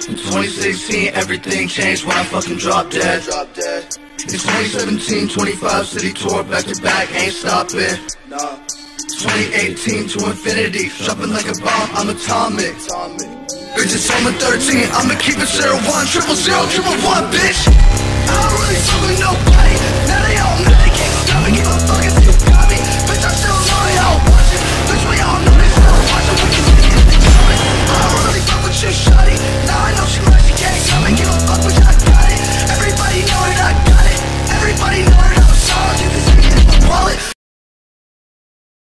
In 2016, everything changed when I fucking dropped dead. In 2017, 25 city tour, back to back, ain't stopping. 2018 to infinity, dropping like a bomb, I'm atomic. Bitches on the 13, I'ma keep it 01, 000, 111, bitch. I don't really